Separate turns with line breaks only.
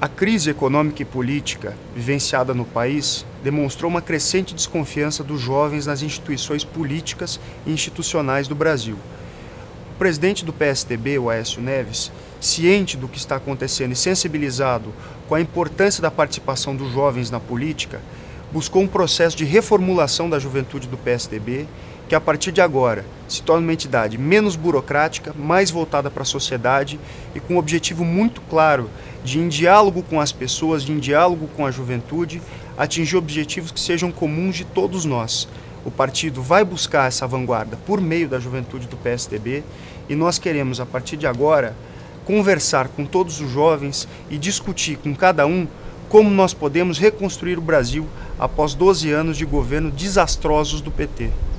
A crise econômica e política vivenciada no país demonstrou uma crescente desconfiança dos jovens nas instituições políticas e institucionais do Brasil. O presidente do PSDB, o Aécio Neves, ciente do que está acontecendo e sensibilizado com a importância da participação dos jovens na política, buscou um processo de reformulação da juventude do PSDB que, a partir de agora, se torne uma entidade menos burocrática, mais voltada para a sociedade e com um objetivo muito claro de, em diálogo com as pessoas, em diálogo com a juventude, atingir objetivos que sejam comuns de todos nós. O partido vai buscar essa vanguarda por meio da juventude do PSDB e nós queremos, a partir de agora, conversar com todos os jovens e discutir com cada um como nós podemos reconstruir o Brasil após 12 anos de governo desastrosos do PT.